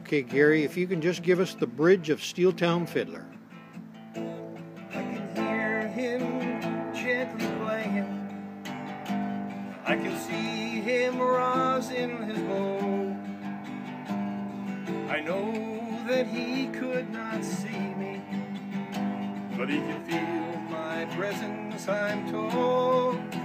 Okay, Gary, if you can just give us the bridge of Steeltown Fiddler. I can hear him gently playing. I can see him rosin his bow. I know that he could not see me, but he can feel my presence, I'm told.